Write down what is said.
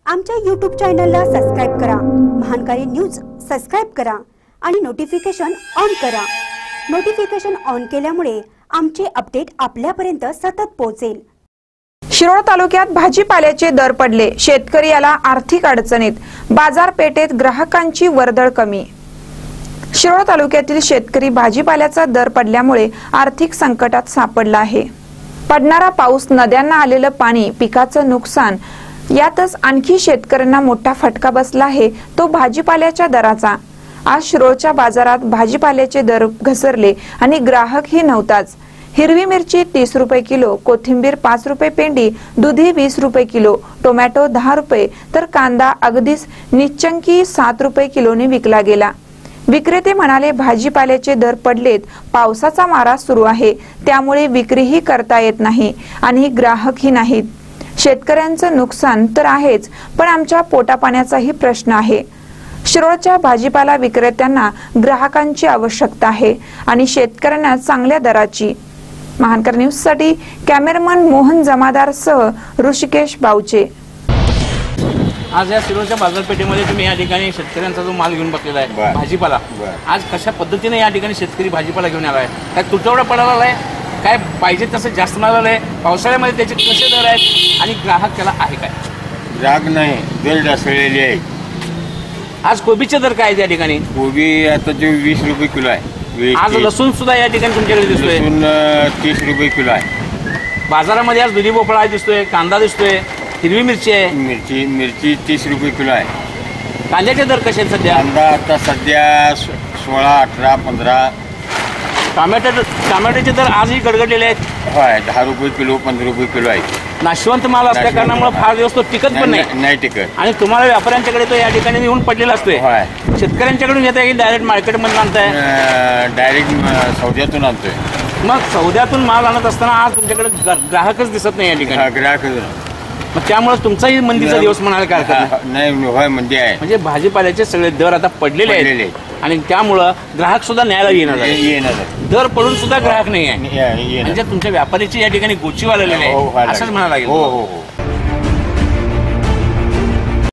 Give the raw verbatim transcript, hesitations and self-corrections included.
आमच्या यूट्यूब चॅनलला सबस्क्राइब करा, महानकारी न्यूज सबस्क्राइब करा आणि नोटिफिकेशन ऑन करा। नोटिफिकेशन ऑन केल्यामुळे आमचे अपडेट आपल्यापर्यंत सतत पोहोचेल। शिरोळ तालुक्यात भाजीपाल्याचे दर पडले, शेतकरी याला आर्थिक अडचणीत, बाजारपेठेत ग्राहकांची वर्दळ कमी। शिरोळ तालुक्यातील शेतकरी भाजीपाल्याचा दर पडल्यामुळे आर्थिक संकटात सापडला आहे। पडणारा पाऊस, नद्यांना आलेलं पाणी, पिकाचं नुकसान, यातच आणखी शेतकऱ्यांना मोठा फटका बसला आहे, तो भाजीपाल्याच्या दराचा। आज शिरोळच्या बाजारात भाजीपाल्याचे दर घसरले आणि ग्राहकही नव्हताच। हिरवी मिरची तीस रुपये किलो, कोथिंबीर पाच रुपये पेंडी, दुधी वीस रुपये किलो, टोमॅटो दहा रुपये, तर कांदा अगदीच निश्चंकी सात रुपये किलोने विकला गेला। विक्रेते म्हणाले, भाजीपाल्याचे दर पडलेत, पावसाचा मारा सुरू आहे, त्यामुळे विक्रीही करता येत नाही आणि ग्राहकही नाहीत। शेतकऱ्यांचं नुकसान तर आहेच, पण आमच्या पोटापाण्याचाही प्रश्न आहे। शिरोळच्या भाजीपाला विक्रेत्यांना ग्राहकांची आवश्यकता आहे आणि शेतकऱ्यांना चांगल्या दराची। महानकर न्यूज साठी कॅमेरामन मोहन जमादार सह ऋषिकेश बावचे। आज या शिरोळच्या बाजारपेठेमध्ये तुम्ही या ठिकाणी शेतकऱ्यांचा जो माल घेऊन बसलेला आहे भाजीपाला, आज कशा पद्धतीने या ठिकाणी शेतकरी भाजीपाला घेऊन आलाय? काय तुटवडा पडायला आहे? काय पाहिजे तसं जास्त माल आलंय? पावसाळ्यामध्ये त्याचे कसे दर आहेत आणि ग्राहक त्याला आहे काय? ग्राहक नाही, दर ढासळलेले आहे। आज कोबीचे दर काय आहेत या ठिकाणी? कोबी आता जो वीस रुपये किलो आहे। आज लसूण सुद्धा या ठिकाणी तुमच्याकडे दिसतोय, लसूण तीस रुपये किलो आहे। बाजारामध्ये आज दुधी भोपळा दिसतोय, कांदा दिसतोय, हिरवी मिरची आहे, मिरची मिरची तीस रुपये किलो आहे। कांद्याचे दर कसे आहेत सध्या? कांदा आता सध्या सोळा अठरा पंधरा। टोमॅटो टोमॅटोचे दर आजही गडगडलेले आहेत। होय, दहा रुपये किलो पंधरा रुपये किलो आहे। नाशवंत माल असल्या कारणामुळे फार दिवस तो टिकत पण नाही नाही टिकत। आणि तुम्हाला व्यापाऱ्यांच्याकडे तो या ठिकाणी येऊन पडलेला असतोय। होय, शेतकऱ्यांच्याकडून येत आहे की डायरेक्ट मार्केटमधून आणताय? डायरेक्ट सौद्यातून आणतोय। मग सौद्यातून माल आणत असताना आज तुमच्याकडे ग्राहकच दिसत नाही या ठिकाणी। ग्राहक मग त्यामुळे तुमचाही मंदीचा दिवस म्हणायला काय हरकत नाही? नाही, होय मंदी आहे। म्हणजे भाजीपाल्याचे सगळे दर आता पडलेले आहेत आणि त्यामुळं ग्राहक सुद्धा न्यायला येणार येणार। दर पडून सुद्धा ग्राहक नाही आहे, म्हणजे म्हणजे तुमच्या व्यापाऱ्याची या ठिकाणी गोची वाढलेली आहे असंच म्हणायला लागेल। हो हो हो।